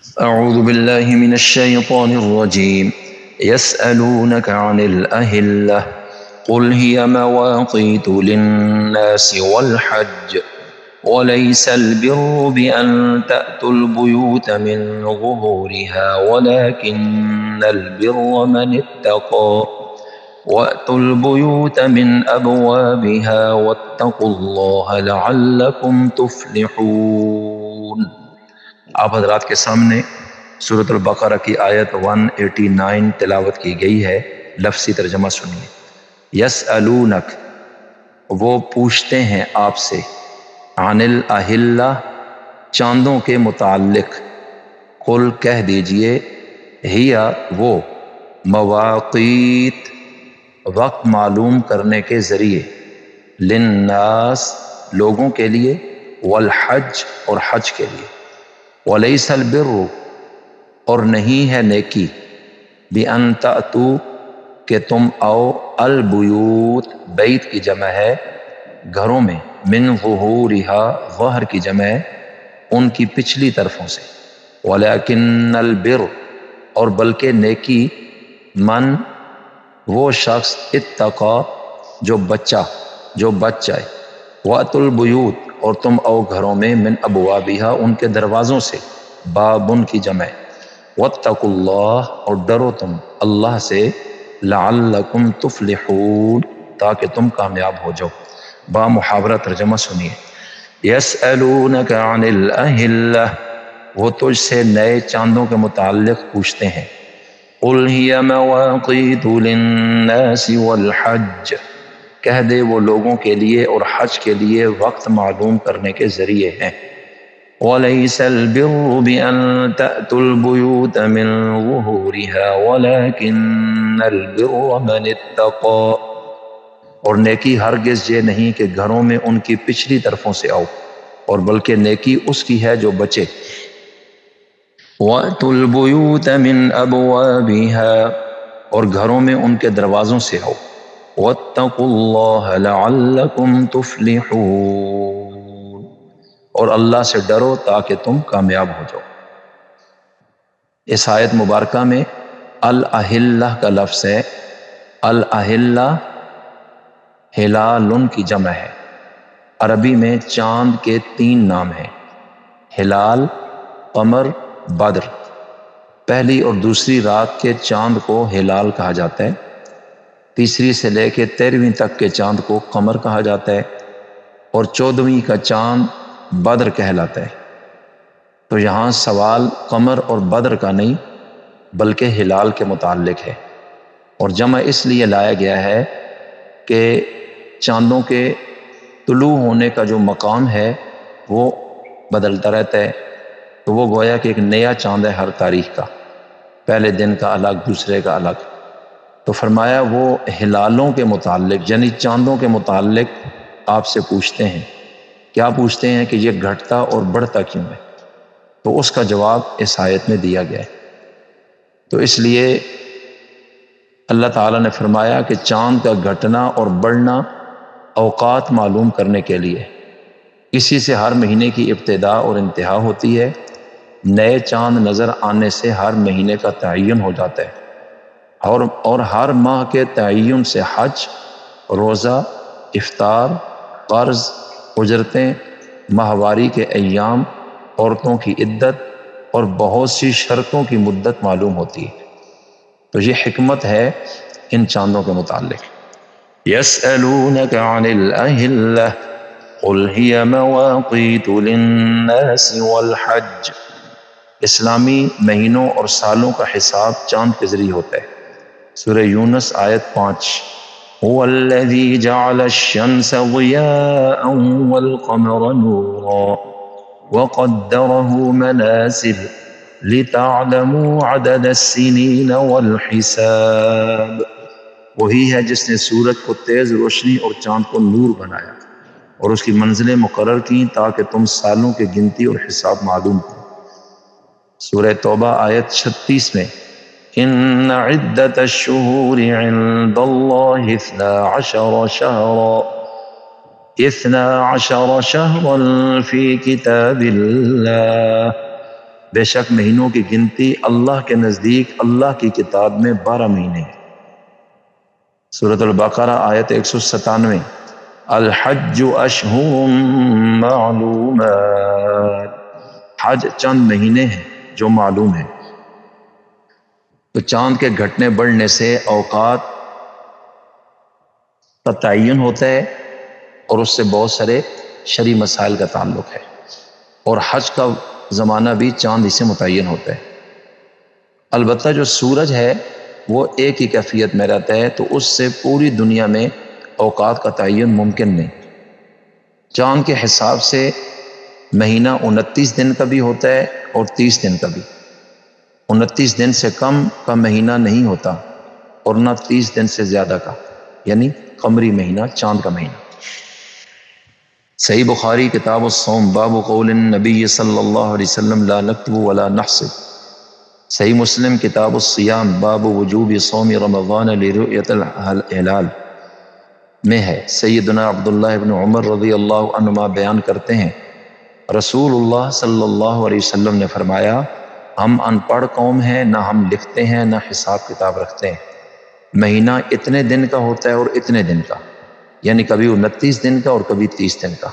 أعوذ بالله من الشيطان الرجيم يسألونك عن الأهلة قل هي مواقيت للناس والحج وليس البر بأن تأتوا البيوت من ظهورها ولكن البر من اتقى وأتوا البيوت من أبوابها واتقوا الله لعلكم تفلحون۔ آپ حضرات کے سامنے سورۃ البقرہ کی آیت 189 تلاوت کی گئی ہے، لفظی ترجمہ سنیے۔ یسألونک، وہ پوچھتے ہیں آپ سے، عن الاہلہ، چاندوں کے متعلق، قل کہہ دیجئے، ہیا وہ، مواقیت، وقت معلوم کرنے کے ذریعے، للناس، لوگوں کے لیے، والحج، اور حج کے لیے، وَلَيْسَ الْبِرُّ، اور نہیں ہے نیکی، بِأَن تَأْتُوا، کہ تم آؤ، البیوت، بیت کی جمع ہے گھروں میں، من ظہورہا، ظہر کی جمع ہے ان کی پچھلی طرفوں سے، وَلَكِنَّ الْبِرُّ، اور بلکہ نیکی، من، وہ شخص، اتقا، جو بچ جائے، وَأْتُوا الْبُيُوتَ، اور تم آؤ گھروں میں، من ابوابہا، ان کے دروازوں سے، بابن کی جمع، واتقوا اللہ، اور ڈرو تم اللہ سے، لعلکم تفلحون، تاکہ تم کامیاب ہو جاؤ۔ با محاورہ ترجمہ سنیے۔ یسألونک عن الاہلہ، وہ تجھ سے نئے چاندوں کے متعلق پوچھتے ہیں، قل ہی مواقیت للناس والحج، کہہ دے وہ لوگوں کے لیے اور حج کے لیے وقت معلوم کرنے کے ذریعے ہیں۔ وَلَيْسَ الْبِرُّ بِأَن تَأْتُوا الْبُيُوتَ مِن ظُهُورِهَا وَلَكِنَّ الْبِرَّ مَنِ اتَّقَى، اور نیکی ہرگز یہ نہیں کہ گھروں میں ان کی پچھلی طرفوں سے آؤ، اور بلکہ نیکی اس کی ہے جو بچے۔ وَأْتُوا الْبُيُوتَ مِنْ أَبْوَابِهَا، اور گھروں میں ان کے دروازوں سے آؤ، وَاتَّقُوا اللَّهَ لَعَلَّكُمْ تُفْلِحُونَ، اور اللہ سے ڈرو تاکہ تم کامیاب ہو جاؤ۔ اس آیت مبارکہ میں الاہلہ کا لفظ ہے۔ الاہلہ ہلال کی جمع ہے۔ عربی میں چاند کے 3 نام ہیں، ہلال، قمر، بدر۔ پہلی اور دوسری رات کے چاند کو ہلال کہا جاتا ہے، تیسری سے لے کے 13ویں تک کے چاند کو قمر کہا جاتا ہے، اور 14ویں کا چاند بدر کہلاتا ہے۔ تو یہاں سوال قمر اور بدر کا نہیں بلکہ ہلال کے متعلق ہے، اور جمع اس لیے لایا گیا ہے کہ چاندوں کے طلوع ہونے کا جو مقام ہے وہ بدلتا رہتا ہے، تو وہ گویا کہ ایک نیا چاند ہے ہر تاریخ کا، پہلے دن کا الگ، دوسرے کا الگ۔ تو فرمایا وہ ہلالوں کے متعلق، یعنی چاندوں کے متعلق آپ سے پوچھتے ہیں۔ کیا پوچھتے ہیں کہ یہ گھٹتا اور بڑھتا کیوں ہے؟ تو اس کا جواب اس آیت میں دیا گیا ہے۔ تو اس لیے اللہ تعالیٰ نے فرمایا کہ چاند کا گھٹنا اور بڑھنا اوقات معلوم کرنے کے لیے، اسی سے ہر مہینے کی ابتدا اور انتہا ہوتی ہے، نئے چاند نظر آنے سے ہر مہینے کا تعین ہو جاتا ہے، اور ہر ماہ کے تعین سے حج، روزہ، افطار، قرض، اجرتیں، ماہواری کے ایام، عورتوں کی عدت اور بہت سی شرطوں کی مدت معلوم ہوتی ہے۔ تو یہ حکمت ہے ان چاندوں کے متعلق۔ یسألونک عن الاہلہ قل ہی مواقیت للناس والحج، اسلامی مہینوں اور سالوں کا حساب چاند کے ذریعے ہوتا ہے۔ سورہ یونس آیت 5، هو الذی جعل الشمس ضیاء والقمر نورا وقدره منازل لِتَعْلَمُوا عَدَدَ السِّنِينَ وَالْحِسَابَ، وہی ہے جس نے سورج کو تیز روشنی اور چاند کو نور بنایا اور اس کی منزلیں مقرر کی تاکہ تم سالوں کی گنتی اور حساب معلوم کرو۔ سورہ توبہ آیت 36 میں، إِنَّ عِدَّةَ الشُّهُورِ عِندَ اللَّهِ 12 شهرا فِي كِتَابِ اللَّهِ بے شک مہینوں کی گنتی اللہ کے نزدیک اللہ کی کتاب میں 12 مہینے ہیں۔ سورۃ البقرہ آیت 197۔ الحج اشہر معلومات، حج چند مہینے ہیں جو معلوم ہیں۔ تو چاند کے گھٹنے بڑھنے سے اوقات کا تعین ہوتا ہے اور اس سے بہت سارے شرعی مسائل کا تعلق ہے، اور حج کا زمانہ بھی چاند ہی سے متعین ہوتا ہے۔ البتہ جو سورج ہے وہ ایک ہی کیفیت میں رہتا ہے، تو اس سے پوری دنیا میں اوقات کا تعین ممکن نہیں۔ چاند کے حساب سے مہینہ 29 دن کا بھی ہوتا ہے اور 30 دن کا بھی۔ 29 دن سے کم کا مہینہ نہیں ہوتا اور نہ 30 دن سے زیادہ کا، یعنی قمری مہینہ، چاند کا مہینہ۔ صحیح بخاری کتاب الصوم باب قول النبی صلی اللہ علیہ وسلم لا نکتب ولا نحسب۔ صحیح مسلم کتاب الصیام باب وجوب صوم رمضان لرؤیت الہلال میں ہے۔ سیدنا عبداللہ ابن عمر رضی اللہ عنہما بیان کرتے ہیں، رسول اللہ صلی اللہ علیہ وسلم نے فرمایا، ہم ان پڑھ قوم ہیں، نہ ہم لکھتے ہیں نہ حساب کتاب رکھتے ہیں۔ مہینہ اتنے دن کا ہوتا ہے اور اتنے دن کا، یعنی کبھی 29 دن کا اور کبھی 30 دن کا۔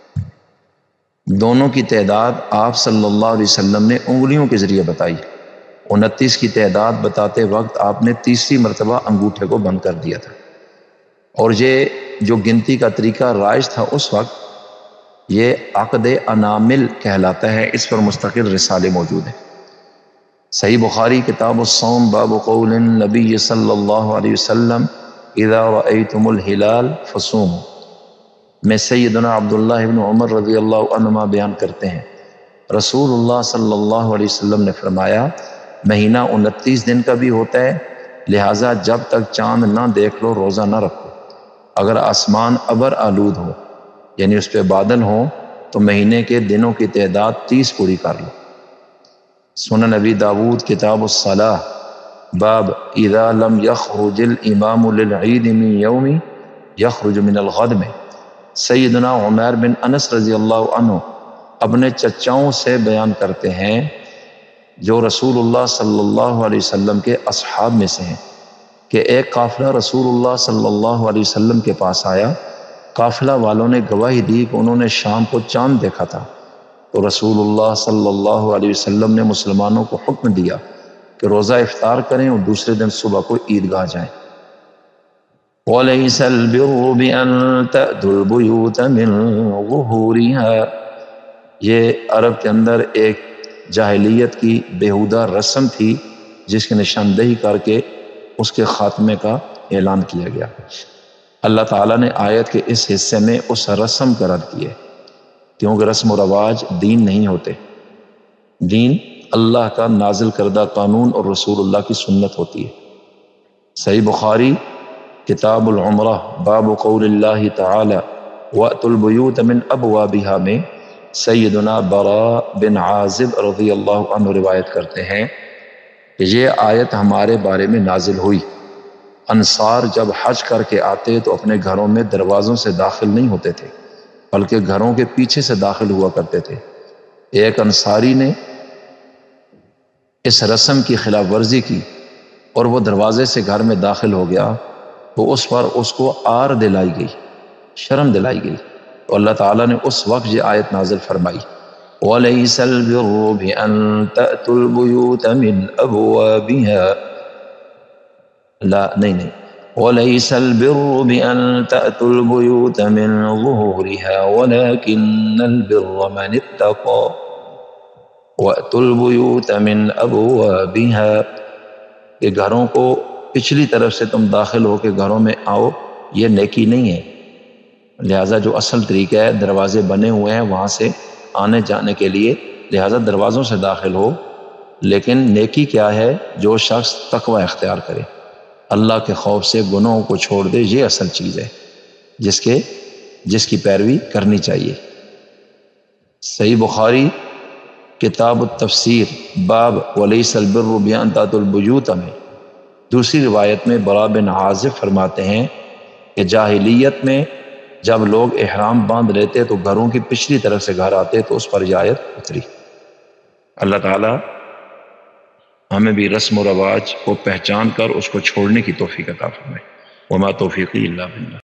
دونوں کی تعداد آپ صلی اللہ علیہ وسلم نے انگلیوں کے ذریعے بتائی۔ 29 کی تعداد بتاتے وقت آپ نے تیسری مرتبہ انگوٹھے کو بند کر دیا تھا، اور یہ جو گنتی کا طریقہ رائج تھا اس وقت، یہ عقد انامل کہلاتا ہے۔ اس پر مستقل رسالے موجود ہیں۔ صحیح بخاری کتاب الصوم باب قول النبی صلی اللہ علیہ وسلم اذا رأیتم الہلال فصوموا میں سیدنا عبداللہ ابن عمر رضی اللہ عنہما بیان کرتے ہیں، رسول اللہ صلی اللہ علیہ وسلم نے فرمایا، مہینہ 29 دن کا بھی ہوتا ہے، لہٰذا جب تک چاند نہ دیکھ لو روزہ نہ رکھو۔ اگر آسمان ابر آلود ہو، یعنی اس پہ بادل ہوں، تو مہینے کے دنوں کی تعداد 30 پوری کر لو۔ سنن نبی داود کتاب الصلاح باب اذا لم یخرج الامام للعید من یوم یخرج من الغد میں سیدنا عمیر بن انس رضی اللہ عنہ اپنے چچاؤں سے بیان کرتے ہیں جو رسول اللہ صلی اللہ علیہ وسلم کے اصحاب میں سے ہیں، کہ ایک قافلہ رسول اللہ صلی اللہ علیہ وسلم کے پاس آیا۔ قافلہ والوں نے گواہی دی کہ انہوں نے شام کو چاند دیکھا تھا، تو رسول اللہ صلی اللہ علیہ وسلم نے مسلمانوں کو حکم دیا کہ روزہ افطار کریں اور دوسرے دن صبح کو عیدگاہ جائیں۔ وَلَيْسَ الْبِرُّ بِأَن تَأْتُوا الْبُيُوتَ مِن ظُهُورِهَا، یہ عرب کے اندر ایک جاہلیت کی بیہودہ رسم تھی جس کی نشاندہی کر کے اس کے خاتمے کا اعلان کیا گیا۔ اللہ تعالیٰ نے آیت کے اس حصے میں اس رسم کا رد کیا، کیونکہ رسم و رواج دین نہیں ہوتے، دین اللہ کا نازل کردہ قانون اور رسول اللہ کی سنت ہوتی ہے۔ صحیح بخاری کتاب العمرہ باب قول اللہ تعالی وَأْتُوا الْبُيُوتَ مِنْ أَبْوَابِهَا میں سیدنا براء بن عازب رضی اللہ عنہ روایت کرتے ہیں کہ یہ آیت ہمارے بارے میں نازل ہوئی، انصار جب حج کر کے آتے تو اپنے گھروں میں دروازوں سے داخل نہیں ہوتے تھے، بلکہ گھروں کے پیچھے سے داخل ہوا کرتے تھے۔ ایک انصاری نے اس رسم کی خلاف ورزی کی اور وہ دروازے سے گھر میں داخل ہو گیا، تو اس پر اس کو آر دلائی گئی، شرم دلائی گئی، تو اللہ تعالیٰ نے اس وقت یہ آیت نازل فرمائی، وَلَيْسَ الْبِرُّ بِأَن تَأْتُوا الْبُيُوتَ مِنْ أَبْوَابِهَا وَلَيْسَ الْبِرُّ بِأَن تَأْتُوا الْبُيُوتَ مِنْ ظُهُورِهَا وَلَكِنَّ الْبِرَّ مَنِ اتَّقَى وَأْتُوا الْبُيُوتَ مِنْ أَبْوَابِهَا کہ گھروں کو پچھلی طرف سے تم داخل ہو کے گھروں میں آؤ، یہ نیکی نہیں ہے۔ لہٰذا جو اصل طریقہ ہے، دروازے بنے ہوئے ہیں وہاں سے آنے جانے کے لیے، لہٰذا دروازوں سے داخل ہو۔ لیکن نیکی کیا ہے؟ جو شخص تقوی اختیار کرے، اللہ کے خوف سے گناہوں کو چھوڑ دے، یہ اصل چیز ہے جس کی پیروی کرنی چاہیے۔ صحیح بخاری کتاب التفسیر باب وَلَيْسَ الْبِرُّ بِأَن تَأْتُوا الْبُيُوتَ میں دوسری روایت میں براء بن عازب فرماتے ہیں کہ جاہلیت میں جب لوگ احرام باندھ لیتے تو گھروں کی پچھلی طرف سے گھر آتے تو اس پر یہ آیت اتری۔ اللہ تعالی ہمیں بھی رسم و رواج کو پہچان کر اس کو چھوڑنے کی توفیق عطا فرمائے۔ وما توفیقی الا باللہ۔